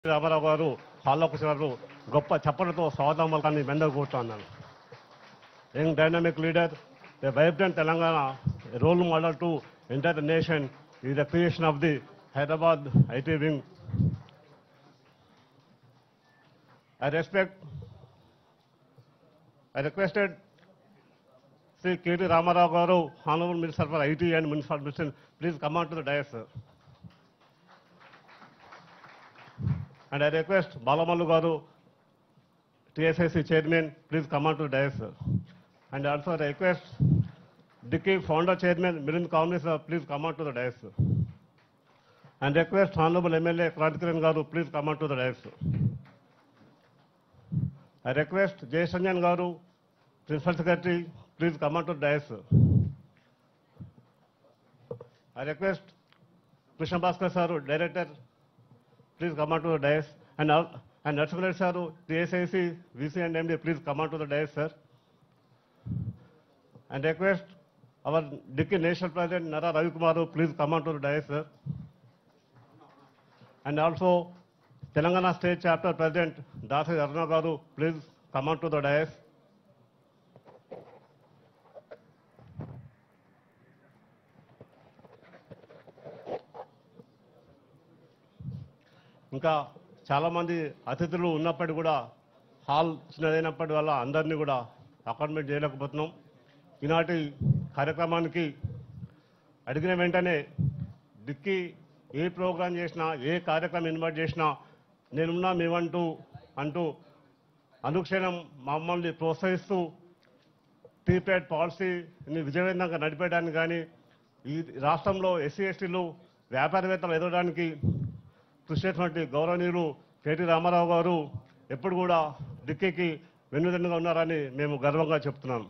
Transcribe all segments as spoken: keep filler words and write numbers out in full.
రామారావు గారు హాల్లోకి వచ్చారు. గొప్ప చప్పలతో స్వాగతం పలకాన్ని మెందకు కూర్చున్నాను. Young dynamic leader, a vibrant Telangana, a role model to entire the nation, is the creation of the Hyderabad I T wing. I respect, I requested Sri K T Ramarao Garu, Honorable Minister for I T and Municipal Administration, please come on to the dais, sir. And I request Balamalu Garu, T S I C Chairman, please come on to the dais, sir. And also I request DICCI Founder Chairman, Milind Kaunani, sir, please come on to the dais, sir. And request Honorable M L A Krantikiran Garu, please come on to the dais, sir. I request Jay Sanjan Garu, Principal Secretary, please come on to the dais, sir. I request Krishna Bhaskar sir, Director, please come on to the dais. And, all- and Narsimha sir, T S I C, V C and M D, please come on to the dais, sir. And request our DICCI National President, Nara Ravi Kumaru, please come on to the dais, sir. And also Telangana State Chapter President, Dasi Aruna Garu, please come on to the dais. ఇంకా చాలామంది అతిథులు ఉన్నప్పటికీ కూడా hall చిన్నదైనప్పటి వల్ల అందరినీ కూడా accommodate చేయలేకపోతున్నాం. ఈనాటి కార్యక్రమానికి అడిగిన వెంటనే డిక్కీ ఏ ప్రోగ్రాం చేసినా ఏ కార్యక్రమం ఇన్వైట్ చేసినా నేనున్నా మేమంటూ అంటూ అనుక్షణం మమ్మల్ని ప్రోత్సహిస్తూ టీపేట్ పాలసీని విజయవంతంగా నడిపేయడానికి కానీ ఈ రాష్ట్రంలో ఎస్సీ ఎస్టీలు వ్యాపారవేత్తలు ఎదగడానికి కృషి చేసినటువంటి గౌరవనీయులు కేటీ రామారావు గారు ఎప్పుడు కూడా డిక్కీకి వెన్నుదన్నుగా ఉన్నారని మేము గర్వంగా చెప్తున్నాం.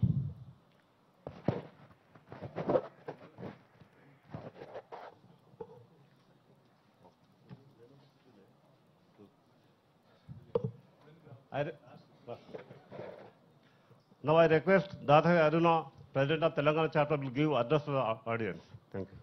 I re- Now I request Dada Aruna, President of Telangana Chapter, will give address to the audience. Thank you.